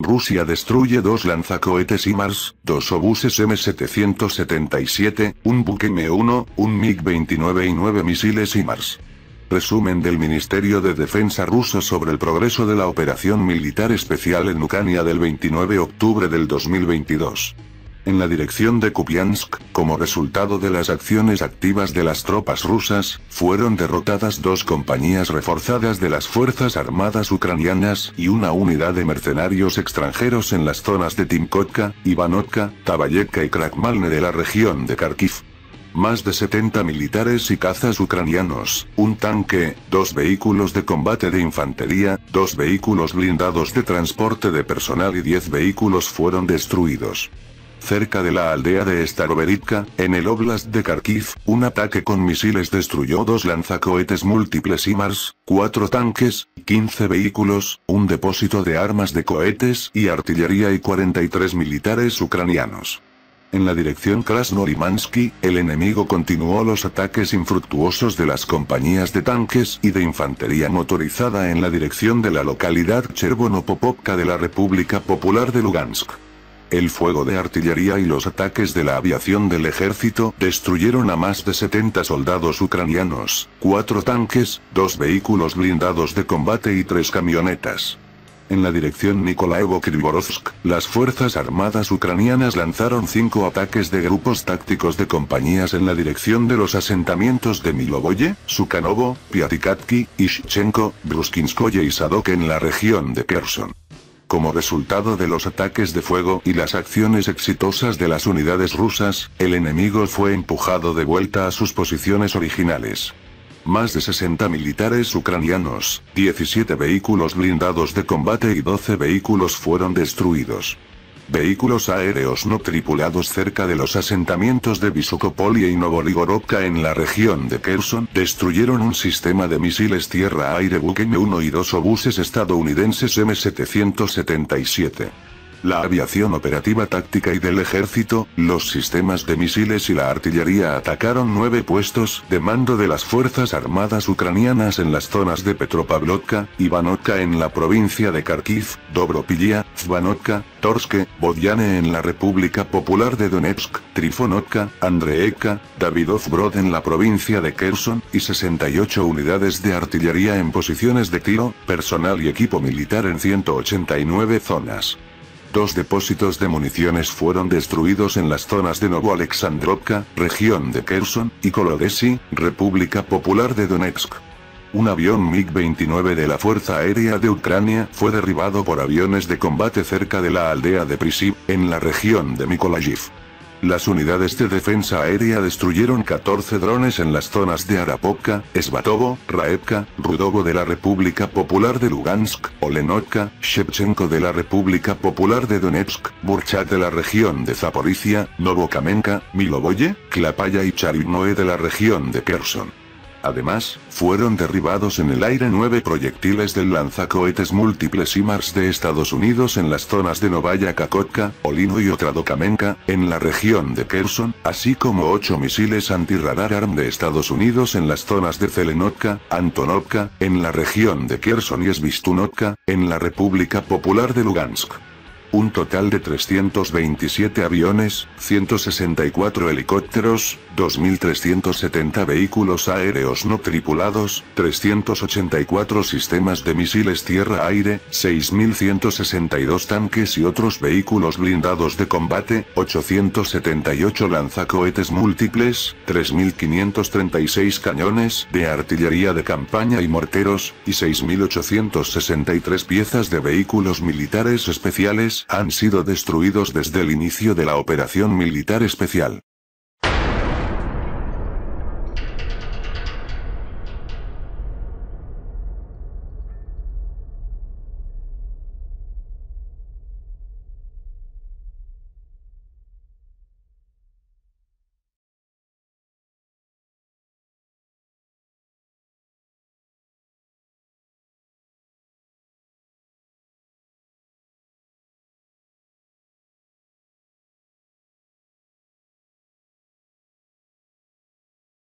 Rusia destruye 2 lanzacohetes HIMARS, 2 obuses M777, un buque M1, un MiG-29 y 9 misiles HIMARS. Resumen del Ministerio de Defensa ruso sobre el progreso de la operación militar especial en Ucrania del 29 de octubre del 2022. En la dirección de Kupiansk, como resultado de las acciones activas de las tropas rusas, fueron derrotadas 2 compañías reforzadas de las Fuerzas Armadas ucranianas y una unidad de mercenarios extranjeros en las zonas de Timkotka, Ivanovka, Tabayevka y Krakmalne de la región de Kharkiv. Más de 70 militares y cazas ucranianos, un tanque, 2 vehículos de combate de infantería, 2 vehículos blindados de transporte de personal y 10 vehículos fueron destruidos. Cerca de la aldea de Staroverivka, en el Oblast de Kharkiv, un ataque con misiles destruyó 2 lanzacohetes múltiples HIMARS, 4 tanques, 15 vehículos, un depósito de armas de cohetes y artillería y 43 militares ucranianos. En la dirección Krasnolimansky, el enemigo continuó los ataques infructuosos de las compañías de tanques y de infantería motorizada en la dirección de la localidad Chervonopopovka de la República Popular de Lugansk. El fuego de artillería y los ataques de la aviación del ejército destruyeron a más de 70 soldados ucranianos, 4 tanques, 2 vehículos blindados de combate y 3 camionetas. En la dirección Nikolaevo-Krivorovsk, las fuerzas armadas ucranianas lanzaron 5 ataques de grupos tácticos de compañías en la dirección de los asentamientos de Milovoye, Sukanovo, Piatikatki, Ishchenko, Bruskinskoye y Sadok en la región de Kherson. Como resultado de los ataques de fuego y las acciones exitosas de las unidades rusas, el enemigo fue empujado de vuelta a sus posiciones originales. Más de 60 militares ucranianos, 17 vehículos blindados de combate y 12 vehículos fueron destruidos. Vehículos aéreos no tripulados cerca de los asentamientos de Visokopol y Novoligorovka en la región de Kherson destruyeron un sistema de misiles tierra-aire buque M1 y 2 obuses estadounidenses M777. La aviación operativa táctica y del ejército, los sistemas de misiles y la artillería atacaron 9 puestos de mando de las fuerzas armadas ucranianas en las zonas de Petropavlovka, Ivanovka en la provincia de Kharkiv, Dobropilla, Zvanovka, Torske, Bodiane en la República Popular de Donetsk, Trifonovka, Andreevka, Davidov-Brod en la provincia de Kherson, y 68 unidades de artillería en posiciones de tiro, personal y equipo militar en 189 zonas. 2 depósitos de municiones fueron destruidos en las zonas de Novoalexandrovka, región de Kherson, y Kolodesi, República Popular de Donetsk. Un avión MiG-29 de la Fuerza Aérea de Ucrania fue derribado por aviones de combate cerca de la aldea de Prisiv, en la región de Mykolaiv. Las unidades de defensa aérea destruyeron 14 drones en las zonas de Arapovka, Svatovo, Raevka, Rudovo de la República Popular de Lugansk, Olenovka, Shevchenko de la República Popular de Donetsk, Burchat de la región de Zaporizhia, Novokamenka, Milovoye, Klapaya y Charivnoe de la región de Kherson. Además, fueron derribados en el aire 9 proyectiles del lanzacohetes múltiples HIMARS de Estados Unidos en las zonas de Novaya Kakotka, Olino y Otradokamenka, en la región de Kherson, así como 8 misiles antirradar ARM de Estados Unidos en las zonas de Zelenovka, Antonovka, en la región de Kherson y Svistunovka, en la República Popular de Lugansk. Un total de 327 aviones, 164 helicópteros, 2.370 vehículos aéreos no tripulados, 384 sistemas de misiles tierra-aire, 6.162 tanques y otros vehículos blindados de combate, 878 lanzacohetes múltiples, 3.536 cañones de artillería de campaña y morteros, y 6.863 piezas de vehículos militares especiales han sido destruidos desde el inicio de la operación militar especial.